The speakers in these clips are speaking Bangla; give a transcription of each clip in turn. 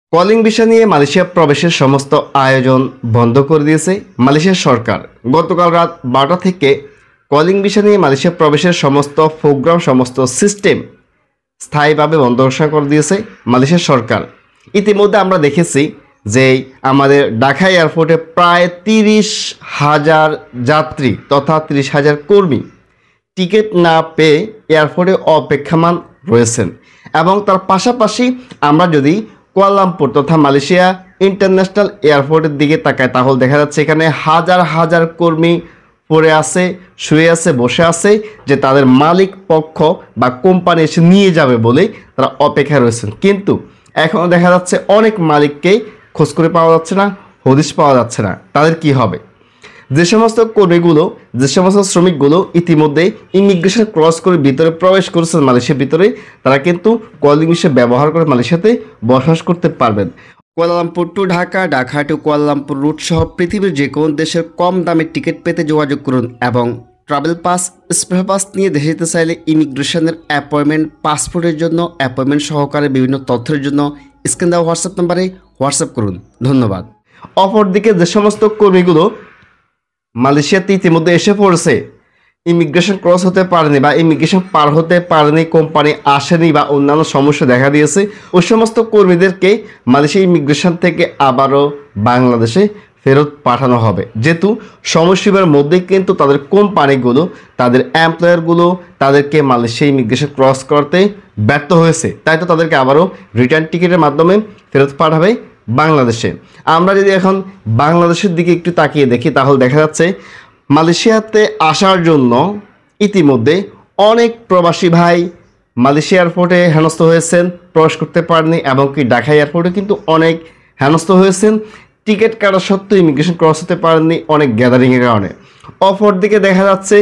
কলিং ভিসা নিয়ে মালয়েশিয়া প্রবেশের সমস্ত আয়োজন বন্ধ করে দিয়েছে মালয়েশিয়ার সরকার। গতকাল রাত 12টা থেকে কলিং ভিসা নিয়ে মালয়েশিয়া প্রবেশের সমস্ত প্রোগ্রাম, সমস্ত সিস্টেম স্থায়ীভাবে বন্ধ ঘোষণা করে দিয়েছে মালয়েশিয়ার সরকার। ইতিমধ্যে আমরা দেখেছি যে আমাদের ঢাকা এয়ারপোর্টে প্রায় 30,000 যাত্রী তথা 30,000 কর্মী টিকিট না পেয়ে এয়ারপোর্টে অপেক্ষমান রয়েছেন। এবং তার পাশাপাশি আমরা যদি কুয়ালালামপুর তথা মালয়েশিয়া ইন্টারন্যাশনাল এয়ারপোর্টের দিকে তাকাই, তাহলে দেখা যাচ্ছে এখানে হাজার হাজার কর্মী পড়ে আছে, শুয়ে আছে, বসে আছে, যে তাদের মালিক পক্ষ বা কোম্পানি এসে নিয়ে যাবে বলে তারা অপেক্ষায় রয়েছেন। কিন্তু এখনও দেখা যাচ্ছে অনেক মালিককেই খোঁজ করে পাওয়া যাচ্ছে না, হদিশ পাওয়া যাচ্ছে না। তাদের কি হবে? যে সমস্ত কর্মীগুলো, যে সমস্ত শ্রমিকগুলো ইতিমধ্যে ইমিগ্রেশন ক্রস করে ভিতরে প্রবেশ করেছেন মালয়েশিয়ার ভিতরে, তারা কিন্তু কলিং ভিসা ব্যবহার করে মালয়েশিয়াতে বসবাস করতে পারবেন। Kuala Lumpur to Dhaka, Dhaka to Kuala Lumpur route সহ পৃথিবীর যে কোনো দেশের কম দামে টিকিট পেতে যোগাযোগ করুন এবং ট্রাভেল পাস, স্পেশাল পাস নিয়ে দেশে যেতে চাইলে ইমিগ্রেশনের অ্যাপয়েন্টমেন্ট, পাসপোর্টের জন্য অ্যাপয়েন্টমেন্ট সহকারে বিভিন্ন তথ্যের জন্য স্ক্রিন দেওয়া হোয়াটসঅ্যাপ নাম্বারে হোয়াটসঅ্যাপ করুন। ধন্যবাদ। অপরদিকে যে সমস্ত কর্মীগুলো মালয়েশিয়াতে ইতিমধ্যে এসে পড়েছে, ইমিগ্রেশন ক্রস হতে পারেনি বা ইমিগ্রেশন পার হতে পারেনি, কোম্পানি আসেনি বা অন্যান্য সমস্যা দেখা দিয়েছে, ওই সমস্ত কর্মীদেরকে মালয়েশিয়া ইমিগ্রেশন থেকে আবারও বাংলাদেশে ফেরত পাঠানো হবে। যেহেতু সময়সীমার মধ্যেই কিন্তু তাদের কোম্পানিগুলো, তাদের এমপ্লয়ারগুলো তাদেরকে মালয়েশিয়া ইমিগ্রেশন ক্রস করতে ব্যর্থ হয়েছে, তাই তো তাদেরকে আবারও রিটার্ন টিকিটের মাধ্যমে ফেরত পাঠাবে বাংলাদেশে। আমরা যদি এখন বাংলাদেশের দিকে একটু তাকিয়ে দেখি, তাহলে দেখা যাচ্ছে মালয়েশিয়াতে আসার জন্য ইতিমধ্যে অনেক প্রবাসী ভাই মালয়েশিয়া এয়ারপোর্টে হেনস্থ হয়েছেন, প্রবেশ করতে পারেনি, এবং কি ঢাকা এয়ারপোর্টে কিন্তু অনেক হেনস্থ হয়েছেন, টিকিট কাটা সত্ত্বেও ইমিগ্রেশন ক্রস হতে পারেননি অনেক গ্যাদারিংয়ের কারণে। অপরদিকে দেখা যাচ্ছে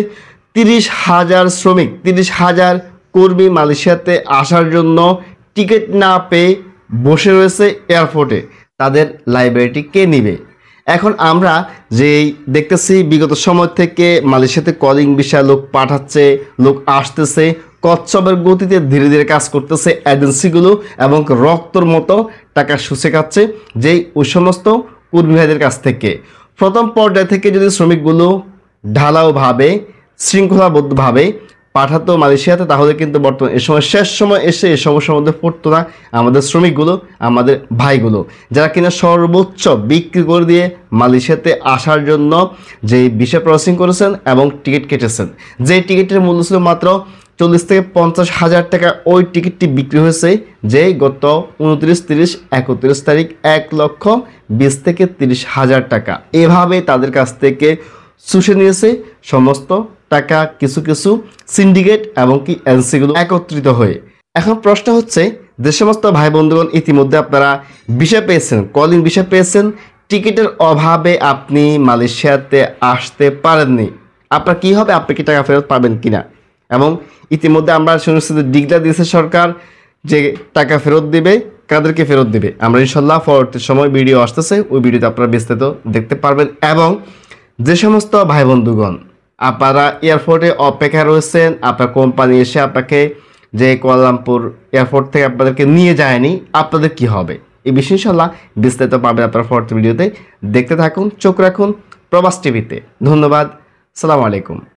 30,000 শ্রমিক, 30,000 কর্মী মালয়েশিয়াতে আসার জন্য টিকিট না পেয়ে বসে রয়েছে এয়ারপোর্টে। তাদের লাইব্রেরিটি কে নিবে? এখন আমরা যেই দেখতেছি বিগত সময় থেকে মালয়েশিয়াতে কলিং ভিসা লোক পাঠাচ্ছে, লোক আসতেছে, কচ্ছপের গতিতে ধীরে ধীরে কাজ করতেছে এজেন্সিগুলো, এবং রক্তর মতো টাকা শুষে খাচ্ছে যেই ওই সমস্ত কর্মী ভাইদের কাছ থেকে। প্রথম পর্যায় থেকে যদি শ্রমিকগুলো ঢালাওভাবে, শৃঙ্খলাবদ্ধভাবে পাঠাতো মালয়েশিয়াতে, তাহলে কিন্তু বর্তমান এ সময় শেষ সময় এসে এই সমস্যার মধ্যে পড়তো না আমাদের শ্রমিকগুলো, আমাদের ভাইগুলো, যারা কিনা সর্বোচ্চ বিক্রি করে দিয়ে মালয়েশিয়াতে আসার জন্য যে ভিসা প্রসেসিং করেছেন এবং টিকিট কেটেছেন। যে টিকিটের মূল্য ছিল মাত্র 40 থেকে 50,000 টাকা, ওই টিকিটটি বিক্রি হয়েছে যে গত 29, 30, 31 তারিখ 1,20,000 থেকে 30,000 টাকা। এভাবে তাদের কাছ থেকে শুষে নিয়েছে সমস্ত টাকা কিছু কিছু সিন্ডিকেট এবং কি এজেন্সিগুলো একত্রিত হয়ে। এখন প্রশ্ন হচ্ছে, যে সমস্ত ভাই বন্ধুগণ ইতিমধ্যে আপনারা ভিসা পেয়েছেন, কলিং ভিসা পেয়েছেন, টিকিটের অভাবে আপনি মালয়েশিয়াতে আসতে পারেননি, আপনার কি হবে? আপনি কি টাকা ফেরত পাবেন কিনা? এবং ইতিমধ্যে আমরা শুনেছি যে ডিক্লেয়ার দিয়েছে সরকার যে টাকা ফেরত দিবে। কাদেরকে ফেরত দিবে আমরা ইনশাল্লাহ পরবর্তী সময় ভিডিও আসতেছে, ওই ভিডিওতে আপনারা বিস্তারিত দেখতে পারবেন। এবং যে সমস্ত ভাই বন্ধুগণ আপনারা এয়ারপোর্টে অপেক্ষা রয়েছেন, আপনার কোম্পানি এসে আপনাকে যে কুয়ালালামপুর এয়ারপোর্ট থেকে আপনাদেরকে নিয়ে যায়নি, আপনাদের কি হবে? এই বিষয়ে ইনশাল্লাহ বিস্তারিত পাবেন আপনারা পরবর্তী ভিডিওতে। দেখতে থাকুন, চোখ রাখুন প্রবাস টিভিতে। ধন্যবাদ। আসসালামু আলাইকুম।